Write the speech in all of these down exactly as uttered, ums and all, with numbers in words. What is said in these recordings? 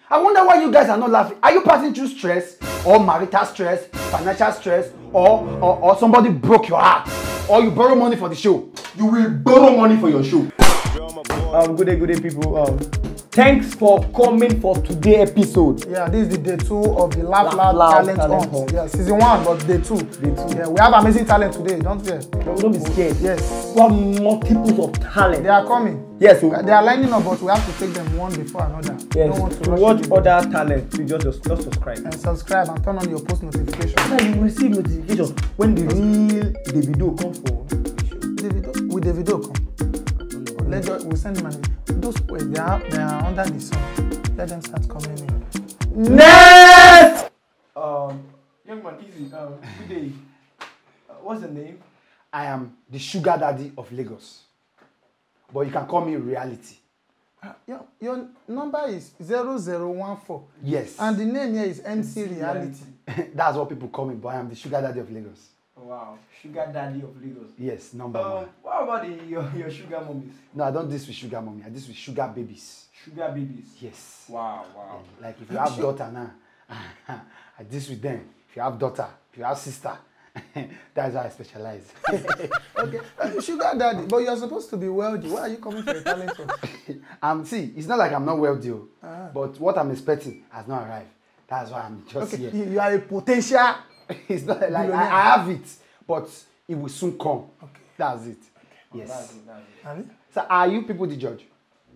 I wonder why you guys are not laughing. Are you passing through stress, or marital stress, financial stress, or, or, or somebody broke your heart, or you borrow money for the show? You will borrow money for your show. Um, good day, good day, people. Um, thanks for coming for today's episode. Yeah, this is the day two of the Laugh Laugh Loud Loud Talent Talent Hunt. Hunt. Yeah, season one, but day two. Day two. Yeah, we have amazing talent today. Don't fear. Don't, don't be scared. Yes, We have multiples of talent. they are coming. Yes, so They are lining up, but we have to take them one before another. yes. Don't want to To rush watch everybody. other talent, please just, just, just subscribe. And subscribe and turn on your post notifications. Now you will receive notification when the real Davido comes for the show. Davido, will Davido come? Let us, we'll send him an. Those boys, they are they are under the sun. Let them start coming in. Next! Um, young man, easy. Um, good day. Uh, what's the name? I am the sugar daddy of Lagos. But you can call me reality. Uh, your, your number is zero zero one four. Yes. And the name here is M C Reality. That's what people call me, but I am the sugar daddy of Lagos. Wow, sugar daddy of Lagos. Yes, number Um, one. what about the, your, your sugar mummies? No, I don't this with sugar mommy. I this with sugar babies. Sugar babies? Yes. Wow, wow. Like if you have daughter now, I this with them. If you have daughter, if you have sister, that's how I specialize. Okay, uh, sugar daddy, but you are supposed to be wealthy. Why are you coming for a talent show? um, see, it's not like I'm not wealthy, oh, Ah. but what I'm expecting has not arrived. That's why I'm just Okay, here. you, you are a potential. It's not like I, Billionaire. I have it, but it will soon come. Okay. That's it. Oh, Yes. that's it, that's it. Abi? So are you people the judge?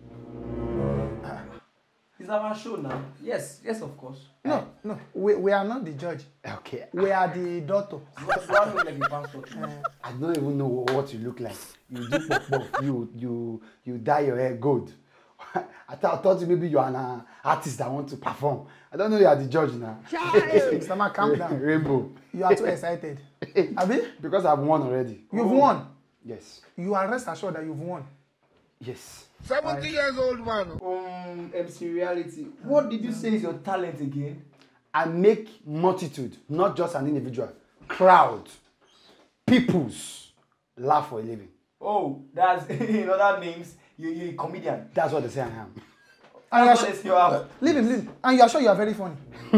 It's our show now. Yes, yes, of course. No, no, we, we are not the judge. Okay. We are the daughter. Do I look like a pastor too? Uh, I don't even know what you look like. You do pop pop. You you you dye your hair gold. I thought, I thought maybe you are an uh, artist that want to perform. I don't know you are the judge now. Mister Man, calm down. Rainbow. You are too excited. Abi? Because I've won already. You've won. Yes. You are rest assured that you've won. Yes. seventy years old man. Um, M C Reality, what did you say is your talent again? I make multitude, not just an individual, crowd, peoples laugh for a living. Oh, that's in other names. You you're a comedian. That's what they say I am. And you are That's what sure, they say you are. leave him, leave him. And you are sure you are very funny.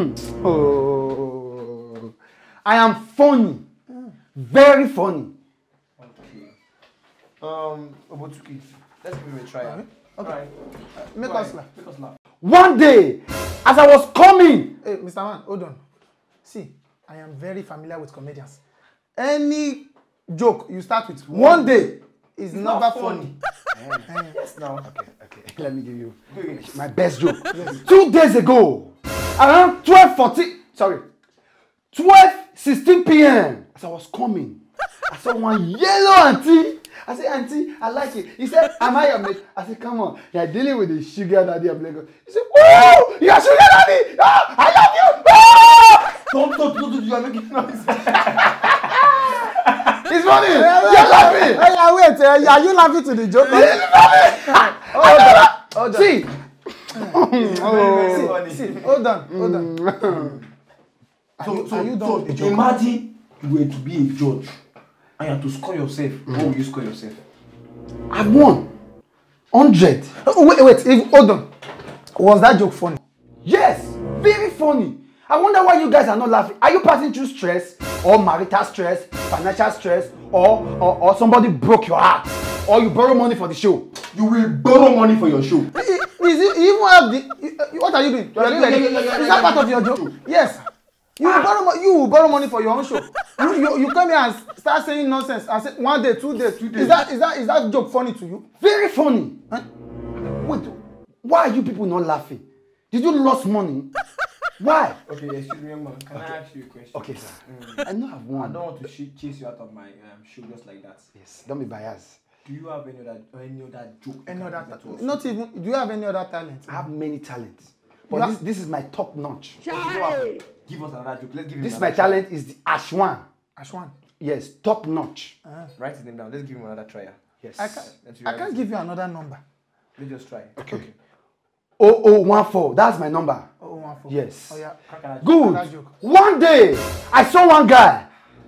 Oh, I am funny, very funny. Okay. Um, Obotuki, let's give him a try. Okay. Okay. Alright. Make Go us ahead. laugh. Make us laugh. One day, as I was coming, Hey, Mister Man, hold on. See, I am very familiar with comedians. Any joke you start with one day is never not funny. funny. Yes, now. okay, okay, let me give you Okay. my best joke. Two days ago, around twelve forty, sorry, twelve sixteen p m, as I was coming, I saw one yellow auntie. I said, auntie, I like it. He said, am I your mate? I said, come on, you're dealing with the sugar daddy of Lagos. He said, oh, you're sugar daddy. Oh, I love you. Oh! Don't, don't, don't, don't, you are making noise. It's funny. You're laughing. Hey, yeah, wait, uh, are you laughing to the joke? Hold on. Hold on. See. Very funny. See, hold on, hold on. Are So, you, so, are you done so with the joke? imagine you were to be a judge and you have to score yourself. What will you score yourself? I've won. Hundred. Oh, wait, wait, if, hold on. Was that joke funny? Yes, very funny. I wonder why you guys are not laughing. Are you passing through stress, or marital stress, financial stress, or, or, or somebody broke your heart, or you borrow money for the show? You will borrow money for your show. Is it, you even have the, what are you doing? You are doing like, is that part of your joke? Yes. You will borrow, mo- you will borrow money for your own show. You, you, you come here and start saying nonsense. I say one day, two days, two days. Is that, is that, is that joke funny to you? Very funny. Huh? Wait, why are you people not laughing? Did you lose money? Why? Okay, excuse me, young man. Can I ask you a question? Okay, sir. Mm. I know I've I won. don't want to sh- chase you out of my um, show just like that. Yes, don't be biased. Do you have any other any other joke? you Any can other, present to us? not even, do you have any other talent? I have many talents, You but have- this, this is my top notch. Okay, you have- Give us another joke. Let's give him This another my try. talent is the Ashwan. Ashwan. Yes, top notch. Uh, Write his name down. Let's give him another try. Yes. I can't, Let's I can't give you another number. Let's just try. Okay. Oh oh one four. That's my number. Oh, one four. Yes. Oh, yeah. Crack another joke. Good. Another joke. One day, I saw one guy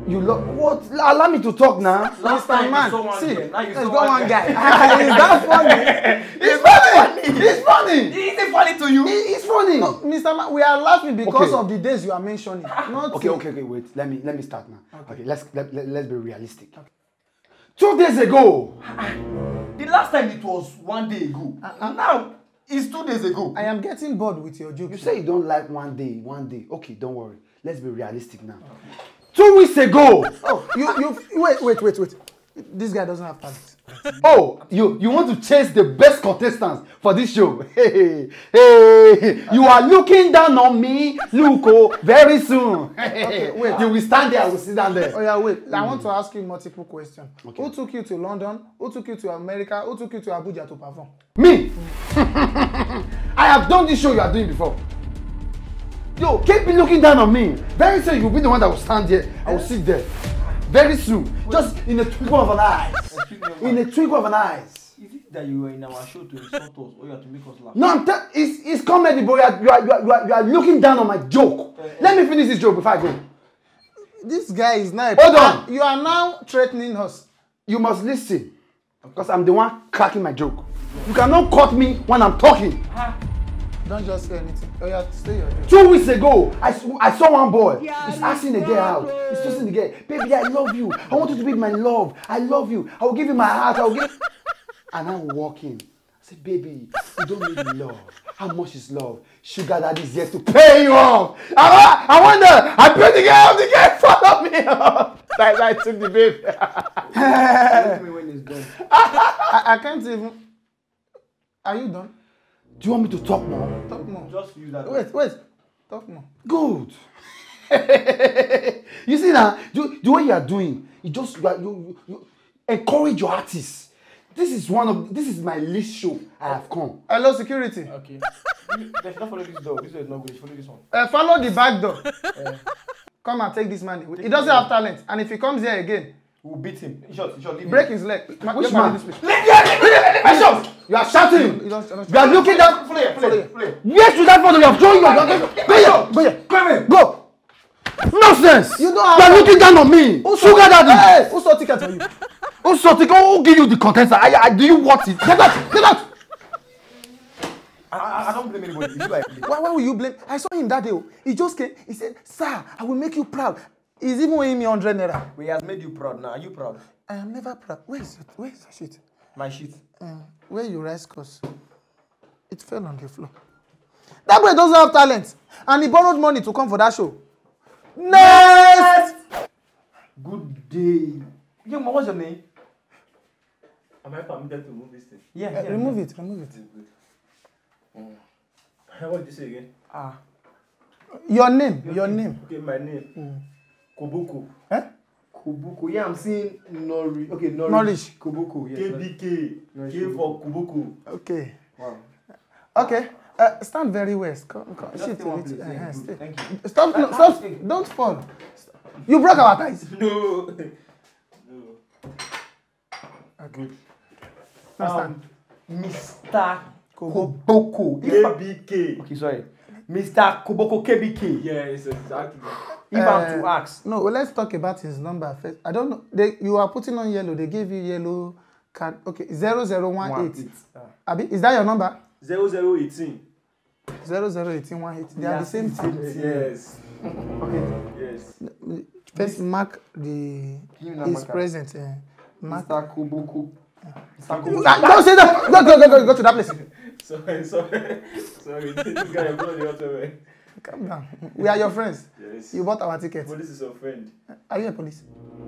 You love what? Allow me to talk now. Last Mister time Man, you saw one see, girl, now you let's saw go one one guy. guy. Is that funny? It's funny. It's funny. Is it funny to you? It- It's funny. No, Mister Man, we are laughing because Okay. of the days you are mentioning. Not Okay, okay, okay. Wait. Let me let me start now. Okay, okay let's let, let, let's be realistic. Okay. Two days ago. The last time it was one day ago. Uh-uh. Now it's two days ago. I am getting bored with your jokes. You say you don't like one day, one day. Okay, don't worry. Let's be realistic now. Okay. Two weeks ago. Oh, you you wait wait wait wait. This guy doesn't have talent. Oh, you you want to chase the best contestants for this show? Hey, hey, you are looking down on me, look, oh, very soon. Okay, wait. You will stand there, I will sit down there. Oh yeah, wait. I want to ask you multiple questions. Okay. Who took you to London? Who took you to America? Who took you to Abuja to perform? Me? I have done this show you are doing before. Yo, keep looking down on me. Very soon you'll be the one that will stand here. I will sit there. Very soon. Just in a twinkle of an eye. In a twinkle of an eye. Is it that you were in our show to insult us or you have to make us laugh? No, I'm te- it's, it's comedy, but you are, you, are, you, are, you, are, you are looking down on my joke. Uh, Let me finish this joke before I go. This guy is now. Hold on. You are now threatening us. You must listen. Because I'm the one cracking my joke. You cannot cut me when I'm talking. Don't just say anything. Oh yeah, stay your joke. Two weeks ago, I, I saw one boy. He's asking the girl out. He's tossing the girl. Baby, I love you. I want you to be my love. I love you. I will give you my heart. I will give. And I'm walking. I said, baby, you don't need love. How much is love? Sugar daddy's here to pay you off. I, I wonder. I paid the girl off. The girl followed me off. Like I took the baby. Tell me when it's done. I, I can't even. Are you done? Do you want me to talk more? Talk more. Just use that. Wait, wait. Talk more. Good. You see now, the, the way you are doing, you just you, are, you, you, you encourage your artists. This is one of this is my least show I have come. Hello, security. Okay. You, they should not follow this door. This door is not good. You should follow this one. Uh, follow the back door. Uh, come and take this man away. He doesn't have talent, and if he comes here again, We'll beat him. In short, in short, leave break him. his leg. Ma- Which get man? This place. I shout. You are shouting. You don't- you don't- You are looking down. Follow here, follow here, follow here. Yes, to that photo. You have shown you. Go here. Go here. Come here. Go. Nonsense. You don't have- You are looking down on me. Who Sugar saw- daddy. Hey, who saw ticket for you? Who saw it? Who give you the content? I, I, do you want it? Get out. Get out. I, I, I don't blame anybody. It's you I blame. Why, why will you blame? I saw him that day. oh. He just came. He said, "Sir, I will make you proud." He's even owing me hundred naira. We has made you proud now. Are you proud? I am never proud. Where is it? Where is the shit? My shit. Uh, where you rice cause it fell on the floor. That boy doesn't have talent, and he borrowed money to come for that show. Next. Good day. Young man, what's your name? Am I permitted to move this thing? Yeah, Uh, yeah. remove yeah. it. Remove it. What did you say again? Ah. Your name. Your name. Okay, my name. Mm. Kobuku. Eh? Kubuku. Yeah, I'm seeing Nori. Okay, Nori. Knowledge. Kubuku. Yes. K B K. No, K for Kubuku. Okay. Wow. Okay. Uh, stand very well. Come, come. Just Sit stay a one little. place. Uh, Yeah, uh, good. stay. Thank you. Stop. No, stop. Don't fall. You broke our ties. No. No. Okay. Um, Stand. Mister Kobo. Koboko. If I- K B K. Okay, sorry. Mister Koboko K B K. Yes, exactly. If Uh, I'm to ask. No, well, let's talk about his number first. I don't know. They, you are putting on yellow. They gave you yellow card. Okay, zero zero one eight. Ah. Abi, is that your number? Zero zero eighteen. Zero zero eighteen one eight. They are the same thing. Yes. Okay. Yes. First, mark the Give me that his marker. present. Uh, mark. Mister Koboko. Mister Koboko. Ah, don't say that. Go go go go go to that place. Sorry, sorry. Sorry. This guy is not the other way. Calm down. We are your friends. Yes. You bought our ticket. Police is your friend. Are you a police?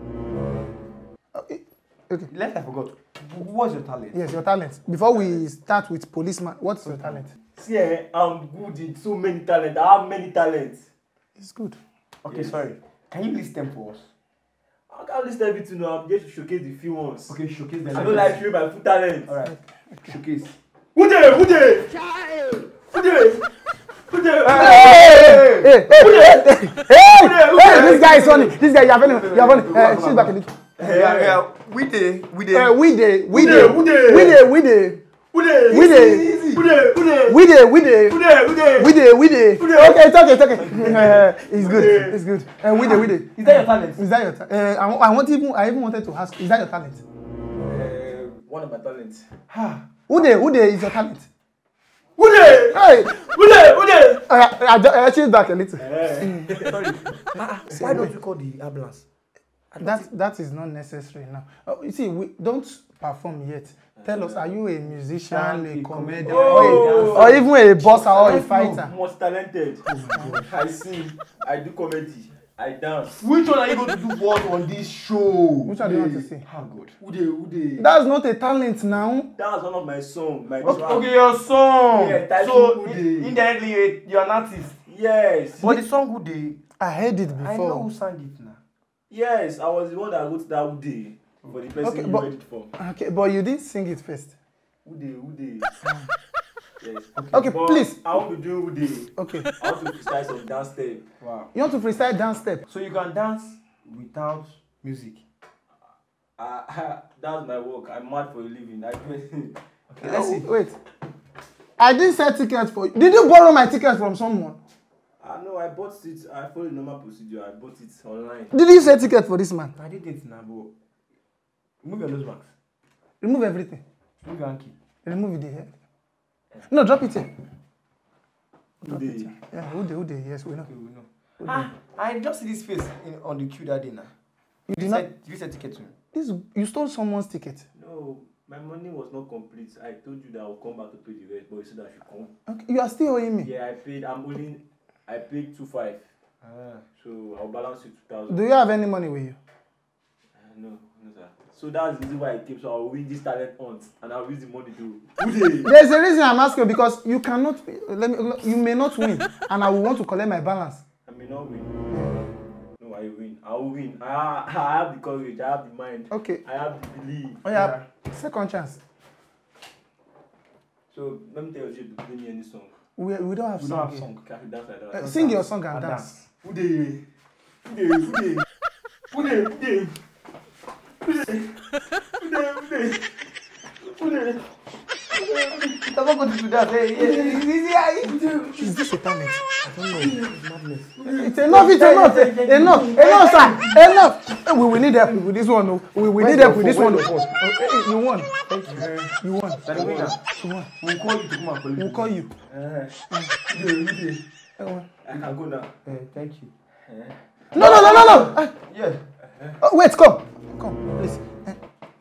Okay. Okay. Left, I forgot. What's your talent? Yes, your talent. Before we start with policeman, what's your talent? See, eh, I'm good in so many talents. I have many talents. It's good. Okay, sorry. Can you list them for us? I can't list everything now. I'm just to showcase the few ones. Okay, showcase them. I don't like showing my full talent. Alright. Showcase. Who there? Who there? Who there? Who there? Hey, hey, hey, hey, hey, this guy is funny. This guy, you are funny. You are funny. Uh, sit back a little. Yeah, yeah. We dey, we dey. Uh, we dey, we Who dey, dey? Who dey? we dey, we dey. Who dey? We dey. Who dey? Who dey? We dey. We dey. Who dey? Who dey? We dey. We dey. Who dey? Okay, it's okay, it's okay. Uh, it's good. It's good. Uh, we dey. We dey. Is that your talent? Is that your talent? Uh, I, wa- I want even. I even wanted to ask. Is that your talent? Uh, one of my talents. Who dey? Who dey is your talent? Who dey? Hey. Who dey? Who dey? Uh, I, I, I changed back a little. Sorry. Ah, why don't you call the ambulance? That that is not necessary now. Uh, you see, we don't perform yet. Tell us, are you a musician, a comedian, Oh. or, a, or even a boxer or a fighter? Most talented. I sing. I do comedy. I dance. Which one are you going to do for us on this show? Which one do you want to see? How good? Who dey? Who dey? That's not a talent now. That's one of my songs. My Okay, track. okay, your song. Yeah, title so Who in, Dey. indirectly you're, you're an artist. Yes. But the song Who Dey, I heard it I know who before. sang it now. Yes, I was the one that wrote that Who Dey for the person Okay, you but- read it for. Okay, but you didn't sing it first. Who Dey? Who Dey? Yes. Okay, But please. I want to do Who Dey. Okay. I want to freestyle some dance step. Wow. You want to freestyle dance step? So you can dance without music. Uh, that's my work. I'm mad for a living. I do Okay, let's see. Oh, wait. I didn't sell tickets for you. Did you borrow my tickets from someone? I know I bought it. I followed the normal procedure. I bought it online. Did you sell tickets for this man? I did it now, but remove your nose mask. Remove everything. Remove your hanky. Remove it here. No, drop it here. Who Dey? Yeah, who dey, who dey? Yes, we know. Okay, we know. Ah, I just see this face in, on the queue that day now. You You did not. said you said ticket to me. This you stole someone's ticket. No, my money was not complete. I told you that I'll come back to pay the rest, but you said I should come. Okay, you are still owing me. Yeah, I paid. I'm only. I paid two five. Ah. So I'll balance you two thousand. Do you have any money with you? Uh, no, no sir. So that's the reason why I came. So I'll win this talent hunt and I'll use the money to. Who Dey? There's a reason I'm asking because you cannot. Let me. You may not win, and I will want to collect my balance. I may not win. No, I win. I will win. I, I have the courage. I have the mind. Okay. I have the belief. Oh yeah. Second chance. So let me tell you to play me any song. We we don't have We song. don't have here. song. Okay, I can dance like that. Uh, sing your song and And dance. Who Dey? Who Dey? Who Dey? Who Dey? Who Dey? Who Dey? Who Dey? Who Dey? Who Dey? I'm not going to do that. Hey, hey, hey, Is this a talent? I don't know. It's enough. It's enough. Enough. Enough, sir. Enough. Eh, We will need help with this one. No. We will need help with this one. No. Oh, eh, eh, You won. Thank you. You won. You're the winner. You won. We'll call you to come and collect. We'll call you. Uh, Who Dey? Who Dey? Eh, won. I can go now. Eh, thank you. No, no, no, no, no. Ah, Yeah. oh, wait, come. Come, please. Eh.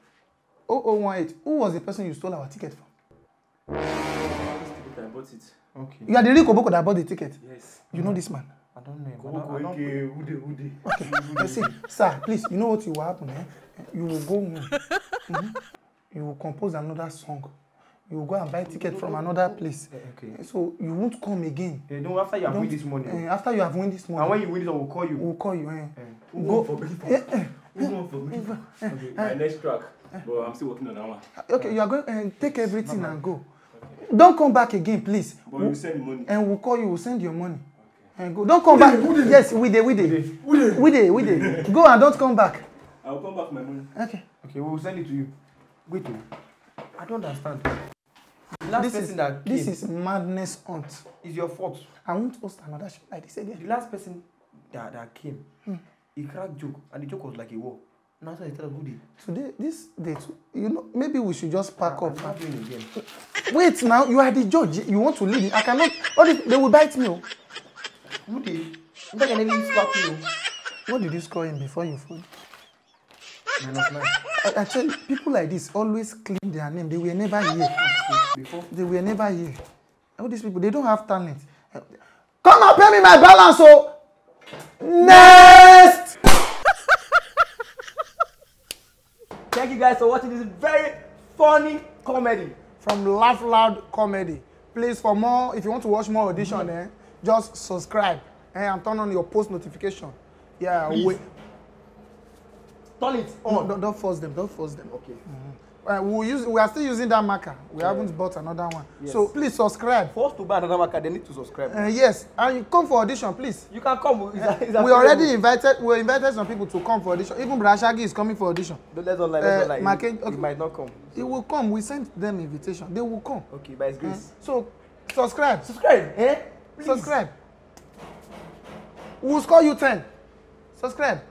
oh oh one eight. Who was the person you stole our ticket from? This ticket, I bought it. Okay. You are the real Koboko that bought the ticket. Yes. You know this man. I don't know. Go, I don't, go, I don't, okay. Who Dey? Who Dey? Okay. Eh, see, sir, please. You know what will happen? Eh? You will go home. Mhm. You will compose another song. You will go and buy ticket from another place. Eh, okay. So you won't come again. Eh, no, after you have Don't- win this money. Eh, after you have won this And money, when you win this, I will call you. we'll call you. Eh. Eh. Who Go. won for me? Eh, eh. Who won for me? Okay, my next track. But I'm still working on that one. Okay, you are going and take everything and go. Don't come back again, please. But you send money. And we'll call you. We'll send your money. And go. Don't come back. Yes, we did. We did. We did. We did. Go and don't come back. I'll come back for my money. Okay. Okay, we'll send it to you. Wait, oh. I don't understand. The last This person is that came this is madness hunt. is your fault. I won't host another show like this The again. last person that, that came, he cracked joke, and the joke was like a war. Now so he tell us who did. Today, this day, too, you know, maybe we should just pack I'm up. not doing it again. Wait now, you are the judge. You want to lead it. I cannot. What if they will bite me? Oh. Who did? I'm not gonna even slap you. What did you score in before you food? Man of nine. I, I tell you, people like this always claim their name. They were never here. Before. They were never here. All these people, they don't have talent. Come and pay me my balance, oh. Next. Thank you guys for watching this very funny comedy. From Laugh Loud Comedy. Please, for more, if you want to watch more audition, mm-hmm. eh, just subscribe eh, and turn on your post notification. Yeah, Please. wait. Turn it No, on. don't, don't force them. Don't force them. Okay. Mm-hmm. Uh, we use we are still using that marker. We Yeah. haven't bought another one. Yes. So please subscribe. For us to buy another marker, they need to subscribe. Uh, yes, and you come for audition, please. You can come. It's, a, it's We already invited. We invited some people to come for audition. Even Brashagi is coming for audition. Don't let's not lie. Let's Uh, not lie. Market- He, okay. he might not come. He will come. We sent them invitation. They will come. Okay, by His Uh, grace. so subscribe. Subscribe, eh? Please. Subscribe. We will score you ten. Subscribe.